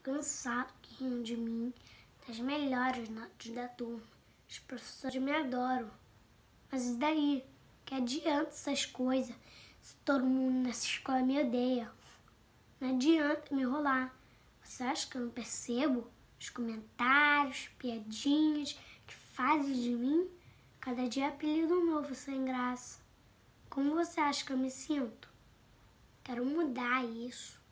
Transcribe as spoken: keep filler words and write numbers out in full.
cansado que riam de mim, das melhores notas da turma. Os professores me adoram. Mas e daí? Que adianta essas coisas se todo mundo nessa escola me odeia? Não adianta me enrolar. Você acha que eu não percebo os comentários, piadinhas que fazem de mim? Cada dia é apelido novo sem graça. Como você acha que eu me sinto? Quero mudar isso.